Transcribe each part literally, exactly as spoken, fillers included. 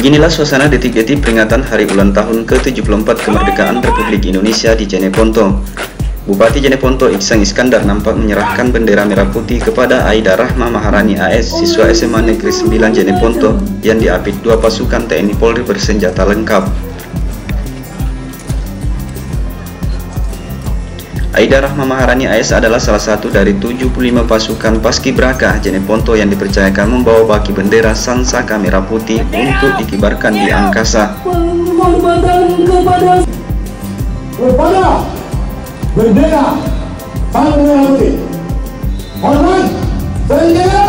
Beginilah suasana detik-detik peringatan hari ulang tahun ke tujuh puluh empat kemerdekaan Republik Indonesia di Jeneponto. Bupati Jeneponto Iksang Iskandar nampak menyerahkan bendera merah putih kepada Aida Rahma Maharani A S, siswa S M A Negeri sembilan Jeneponto yang diapit dua pasukan T N I Polri bersenjata lengkap. Aida Rahma Maharani A S adalah salah satu dari tujuh puluh lima pasukan Paskibraka Jeneponto yang dipercayakan membawa baki bendera Sang Saka merah putih untuk dikibarkan di angkasa. Kepada bendera Sang merah putih, hormat bendera.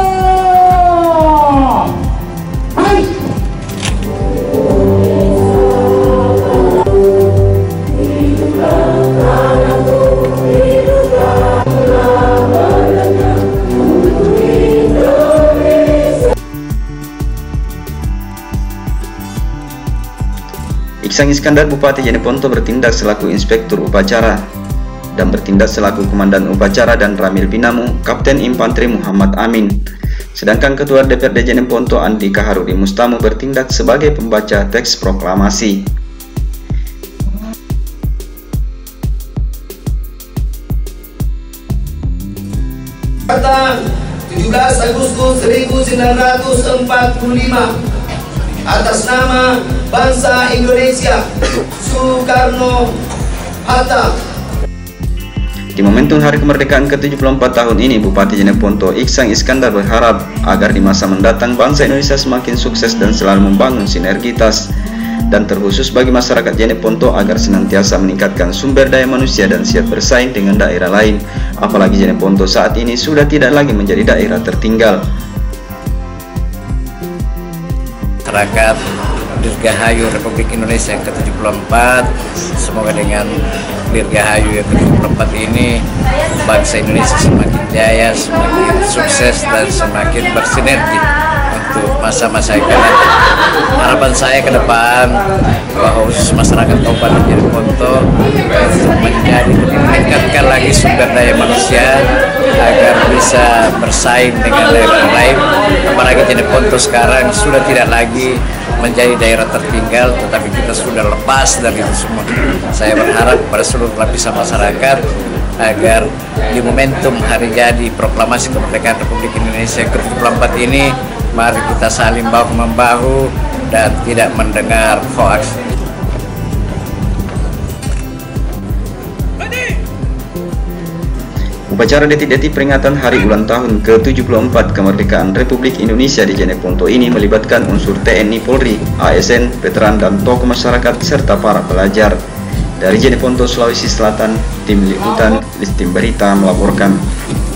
Iksang Iskandar Bupati Jeneponto bertindak selaku Inspektur Upacara dan bertindak selaku Komandan Upacara dan Ramil Binamu Kapten Infanteri Muhammad Amin. Sedangkan Ketua D P R D Jeneponto Andi Kaharudi Mustamu bertindak sebagai pembaca teks proklamasi. Pada tujuh belas Agustus seribu sembilan ratus empat puluh lima, atas nama bangsa Indonesia, Soekarno-Hatta. Di momentum Hari Kemerdekaan ke tujuh puluh empat tahun ini, Bupati Jeneponto Iksang Iskandar berharap agar di masa mendatang bangsa Indonesia semakin sukses dan selalu membangun sinergitas, dan terkhusus bagi masyarakat Jeneponto agar senantiasa meningkatkan sumber daya manusia dan siap bersaing dengan daerah lain, apalagi Jeneponto saat ini sudah tidak lagi menjadi daerah tertinggal. Masyarakat Dirgahayu Republik Indonesia yang ke tujuh puluh empat, semoga dengan Dirgahayu yang ke tujuh puluh empat ini bangsa Indonesia semakin jaya, semakin sukses dan semakin bersinergi untuk masa-masa yang akan datang. Harapan saya ke depan bahwa khusus masyarakat Kabupaten Jeneponto untuk menjadi meningkatkan lagi sumber daya manusia agar bisa bersaing dengan daerah lain. Apalagi Jeneponto sekarang sudah tidak lagi menjadi daerah tertinggal, tetapi kita sudah lepas dari itu semua. Saya berharap pada seluruh lapisan masyarakat agar di momentum hari jadi proklamasi kemerdekaan Republik Indonesia ke tujuh puluh empat ini, mari kita saling bahu-membahu dan tidak mendengar hoax. Upacara detik-detik peringatan hari ulang tahun ke tujuh puluh empat kemerdekaan Republik Indonesia di Jeneponto ini melibatkan unsur T N I Polri, A S N, veteran dan tokoh masyarakat serta para pelajar. Dari Jeneponto, Sulawesi Selatan, Tim Liputan Listim Berita melaporkan.